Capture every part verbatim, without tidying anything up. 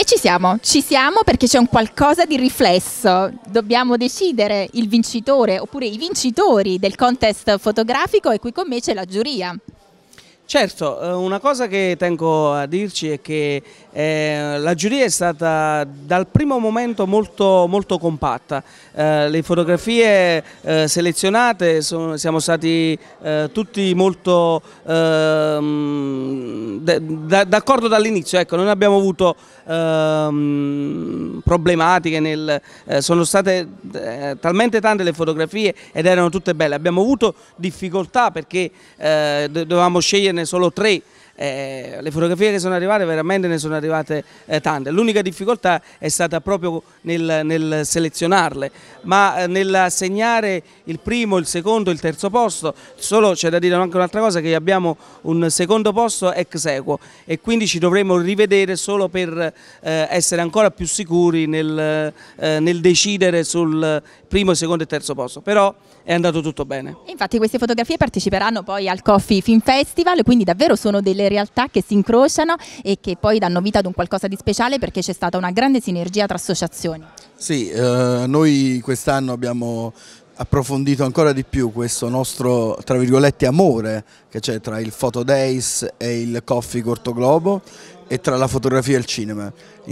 ci siamo, ci siamo perché c'è un qualcosa di riflesso. Dobbiamo decidere il vincitore oppure i vincitori del contest fotografico e qui con me c'è la giuria. Certo, una cosa che tengo a dirci è che eh, la giuria è stata dal primo momento molto, molto compatta. Eh, le fotografie eh, selezionate sono, siamo stati eh, tutti molto eh, d'accordo dall'inizio, ecco, non abbiamo avuto eh, problematiche, nel, eh, sono state eh, talmente tante le fotografie ed erano tutte belle. Abbiamo avuto difficoltà perché eh, dovevamo scegliere solo tre. Eh, le fotografie che sono arrivate veramente ne sono arrivate eh, tante. L'unica difficoltà è stata proprio nel, nel selezionarle, ma eh, nel assegnare il primo, il secondo, il terzo posto. Solo c'è da dire anche un'altra cosa, che abbiamo un secondo posto ex aequo e quindi ci dovremo rivedere solo per eh, essere ancora più sicuri nel, eh, nel decidere sul primo, secondo e terzo posto, però è andato tutto bene. Infatti queste fotografie parteciperanno poi al Coffee Film Festival, quindi davvero sono delle realtà che si incrociano e che poi danno vita ad un qualcosa di speciale perché c'è stata una grande sinergia tra associazioni. Sì, eh, noi quest'anno abbiamo approfondito ancora di più questo nostro, tra virgolette, amore che c'è tra il Photo Days e il Coffee Corto Globo e tra la fotografia e il cinema.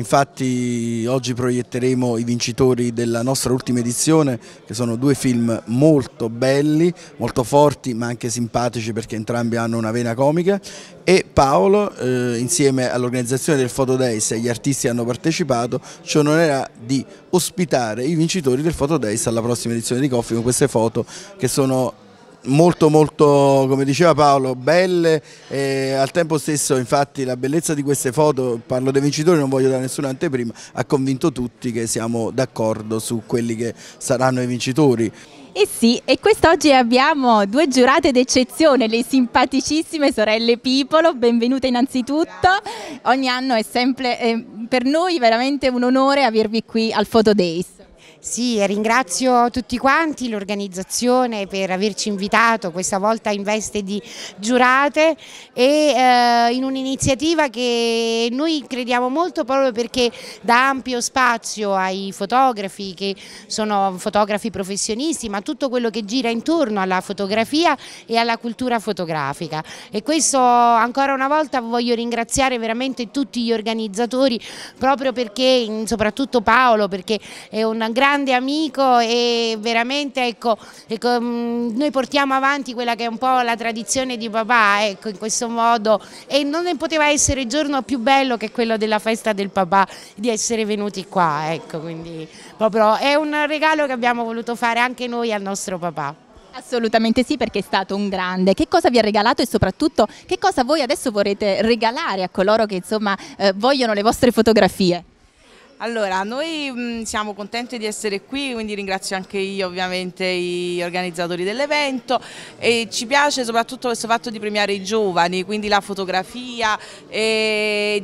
Infatti oggi proietteremo i vincitori della nostra ultima edizione, che sono due film molto belli, molto forti ma anche simpatici perché entrambi hanno una vena comica, e Paolo eh, insieme all'organizzazione del Photo Days e agli artisti che hanno partecipato ci onorerà di ospitare i vincitori del Photo Days alla prossima edizione di Coffee con queste foto che sono molto molto, come diceva Paolo, belle e al tempo stesso. Infatti la bellezza di queste foto, parlo dei vincitori, non voglio dare nessuna anteprima, ha convinto tutti che siamo d'accordo su quelli che saranno i vincitori. Eh sì, e quest'oggi abbiamo due giurate d'eccezione, le simpaticissime sorelle Pipolo, benvenute innanzitutto. Ogni anno è sempre eh, per noi veramente un onore avervi qui al Photo Days. Sì, ringrazio tutti quanti, l'organizzazione per averci invitato questa volta in veste di giurate e eh, in un'iniziativa che noi crediamo molto proprio perché dà ampio spazio ai fotografi che sono fotografi professionisti, ma tutto quello che gira intorno alla fotografia e alla cultura fotografica. E questo ancora una volta voglio ringraziare veramente tutti gli organizzatori, proprio perché, soprattutto Paolo, perché è un grande grande amico e veramente ecco, ecco, noi portiamo avanti quella che è un po' la tradizione di papà, ecco, in questo modo, e non ne poteva essere giorno più bello che quello della festa del papà, di essere venuti qua, ecco, quindi proprio è un regalo che abbiamo voluto fare anche noi al nostro papà. Assolutamente sì, perché è stato un grande. Che cosa vi ha regalato e soprattutto che cosa voi adesso vorrete regalare a coloro che insomma eh, vogliono le vostre fotografie? Allora, noi mh, siamo contenti di essere qui, quindi ringrazio anche io ovviamente gli organizzatori dell'evento e ci piace soprattutto questo fatto di premiare i giovani, quindi la fotografia e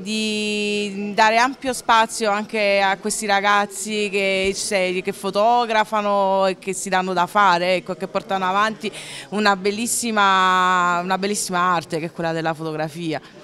di dare ampio spazio anche a questi ragazzi che, che fotografano e che si danno da fare, ecco, che portano avanti una bellissima, una bellissima arte che è quella della fotografia.